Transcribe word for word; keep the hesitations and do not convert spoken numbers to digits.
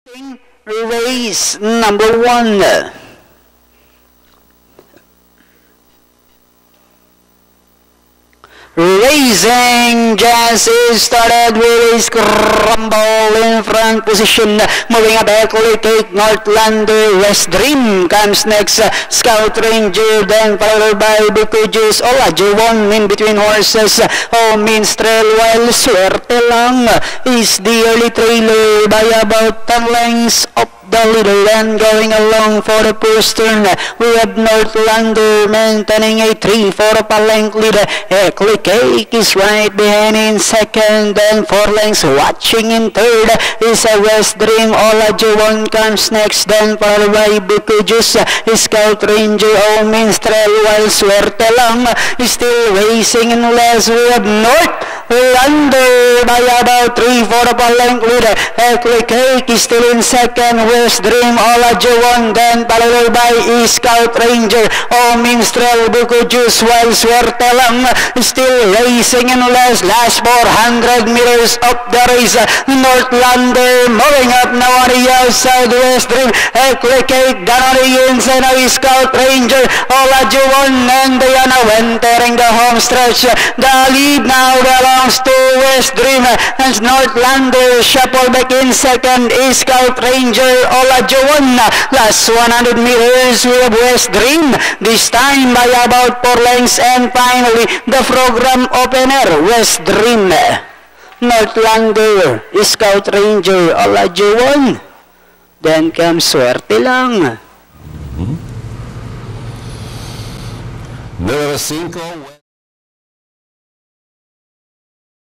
Race number one. Racing Jazz started with his crumble in front position. Moving up quickly, take Northlander. West Dream comes next. Scout Ranger, then followed by Bukujus. Olajo one in between horses. Oh, Minstrel, while Suerte Lang is the early trailer by about ten lengths up the leader, and going along for the first turn. We have Northlander maintaining a three for a length lead. Earthly Cake is right behind in second, and four lengths watching in third is a West Dream. Olajo one comes next, then followed by Bukujus, Scout Ranger, O Minstrel, while Suerte Lang is still racing in last. We have Northlander by about three for a length lead. Earthly Cake is still in second. West Dream, Olajo one, then followed by Scout Ranger, O Minstrel, Bukujus, while Suerte Lang still racing in last. Last four hundred meters up the race. Northlander moving up now on the outside. West Dream, Earthly Cake down on the inside of Scout Ranger, Olajo one, and Diana entering the home stretch. The lead now belongs to West Dream, and Northlander shuffle back in second. Scout Ranger, Olajo one. Last one hundred meters we have West Dream, this time by about four lengths, and finally the program opener, West Dream, Northlander, Scout Ranger, Olajo one, then comes Suerte Lang. Number cinco.